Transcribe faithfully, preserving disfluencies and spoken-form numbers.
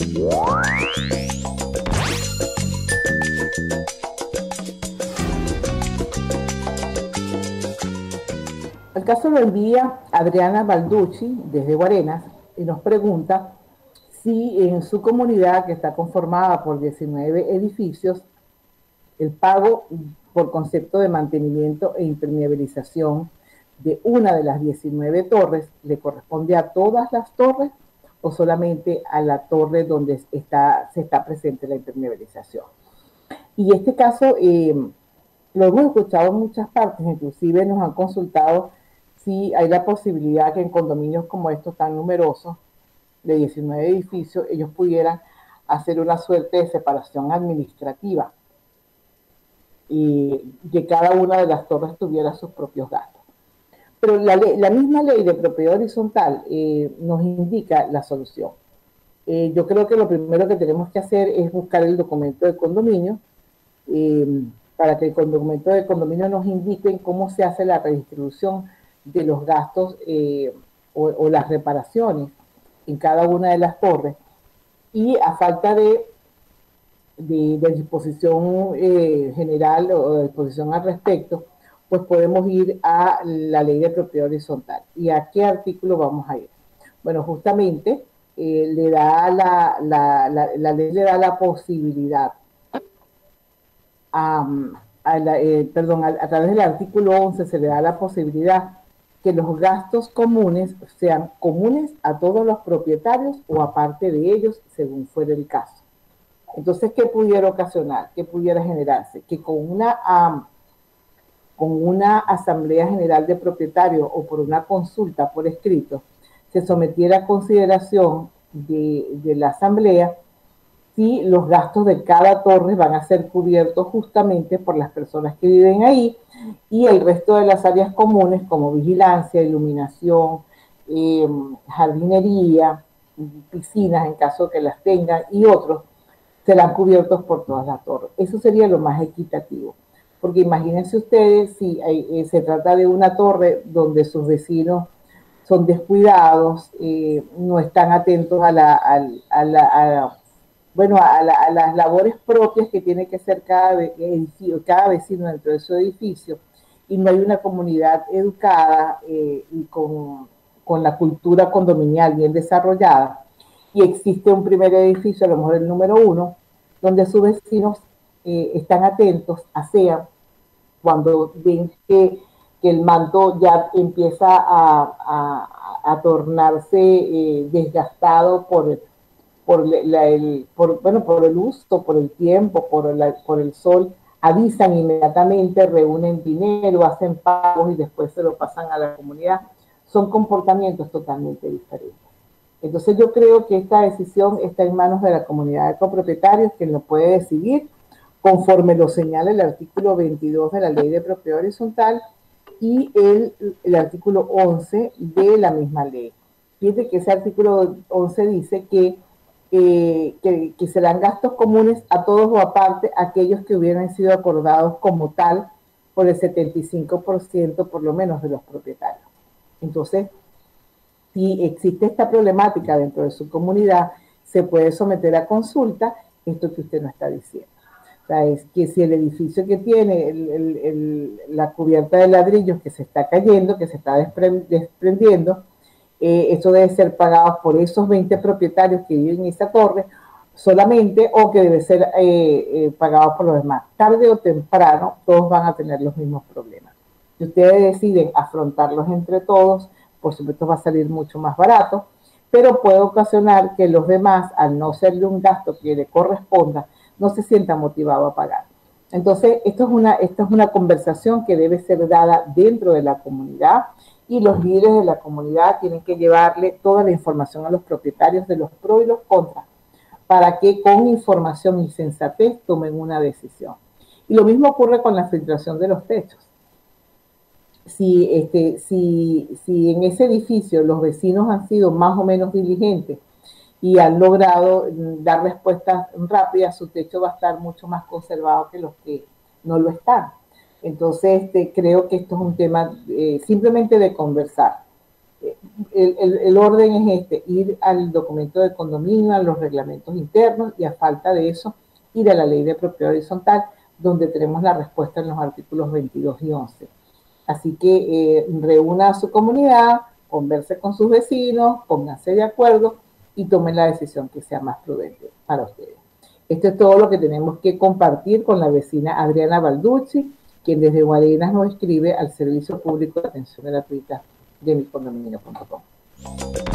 El caso lo envía Adriana Balducci desde Guarenas y nos pregunta si en su comunidad, que está conformada por diecinueve edificios, el pago por concepto de mantenimiento e impermeabilización de una de las diecinueve torres le corresponde a todas las torres o solamente a la torre donde está, se está presente la impermeabilización. Y este caso eh, lo hemos escuchado en muchas partes, inclusive nos han consultado si hay la posibilidad que en condominios como estos tan numerosos, de diecinueve edificios, ellos pudieran hacer una suerte de separación administrativa y que cada una de las torres tuviera sus propios gastos. Pero la, ley, la misma ley de propiedad horizontal eh, nos indica la solución. Eh, yo creo que lo primero que tenemos que hacer es buscar el documento de condominio eh, para que el documento de condominio nos indique cómo se hace la redistribución de los gastos eh, o, o las reparaciones en cada una de las torres, y a falta de, de, de disposición eh, general o de disposición al respecto, pues podemos ir a la ley de propiedad horizontal. ¿Y a qué artículo vamos a ir? Bueno, justamente eh, le da la, la, la, la ley le da la posibilidad a, a la, eh, perdón, a, a través del artículo once se le da la posibilidad que los gastos comunes sean comunes a todos los propietarios o aparte de ellos, según fuera el caso. Entonces, ¿qué pudiera ocasionar? ¿Qué pudiera generarse? Que con una, um, con una asamblea general de propietarios o por una consulta por escrito, se sometiera a consideración de, de la asamblea si los gastos de cada torre van a ser cubiertos justamente por las personas que viven ahí, y el resto de las áreas comunes como vigilancia, iluminación, eh, jardinería, piscinas en caso que las tengan y otros, serán cubiertos por todas las torres. Eso sería lo más equitativo, porque imagínense ustedes si eh, se trata de una torre donde sus vecinos son descuidados, eh, no están atentos a la, a, a la, a, bueno, a, la, a las labores propias que tiene que hacer cada, edificio, cada vecino dentro de su edificio, y no hay una comunidad educada eh, y con, con la cultura condominial bien desarrollada, y existe un primer edificio, a lo mejor el número uno, donde sus vecinos eh, están atentos, asean, cuando ven que, que el manto ya empieza a, a, a tornarse eh, desgastado por Por, la, el, por, bueno, por el uso, por el tiempo, por, la, por el sol, avisan inmediatamente, reúnen dinero, hacen pagos y después se lo pasan a la comunidad. Son comportamientos totalmente diferentes. Entonces yo creo que esta decisión está en manos de la comunidad de copropietarios, quien lo puede decidir conforme lo señala el artículo veintidós de la Ley de Propiedad Horizontal y el, el artículo once de la misma ley. Fíjense que ese artículo once dice que Eh, que, que serán gastos comunes a todos o aparte aquellos que hubieran sido acordados como tal por el setenta y cinco por ciento por lo menos de los propietarios. Entonces, si existe esta problemática dentro de su comunidad, se puede someter a consulta esto que usted nos está diciendo. O sea, es que si el edificio que tiene el, el, el, la cubierta de ladrillos que se está cayendo, que se está desprendiendo, Eh, esto debe ser pagado por esos veinte propietarios que viven en esa torre solamente, o que debe ser eh, eh, pagado por los demás. Tarde o temprano todos van a tener los mismos problemas. Si ustedes deciden afrontarlos entre todos, por supuesto va a salir mucho más barato, pero puede ocasionar que los demás, al no serle un gasto que le corresponda, no se sientan motivados a pagar. Entonces, esto es una, esto es una conversación que debe ser dada dentro de la comunidad, y los líderes de la comunidad tienen que llevarle toda la información a los propietarios de los pros y los contras, para que con información y sensatez tomen una decisión. Y lo mismo ocurre con la filtración de los techos. Si, este, si, si en ese edificio los vecinos han sido más o menos diligentes y han logrado dar respuestas rápidas, su techo va a estar mucho más conservado que los que no lo están. Entonces, este, creo que esto es un tema eh, simplemente de conversar. el, el, el orden es este, ir al documento de condominio, a los reglamentos internos y a falta de eso, ir a la ley de propiedad horizontal, donde tenemos la respuesta en los artículos veintidós y once. Así que eh, reúna a su comunidad, converse con sus vecinos, pónganse de acuerdo y tomen la decisión que sea más prudente para ustedes. Esto es todo lo que tenemos que compartir con la vecina Adriana Balducci, quien desde Guarenas nos escribe al Servicio Público de Atención Gratuita de mi condominio punto com.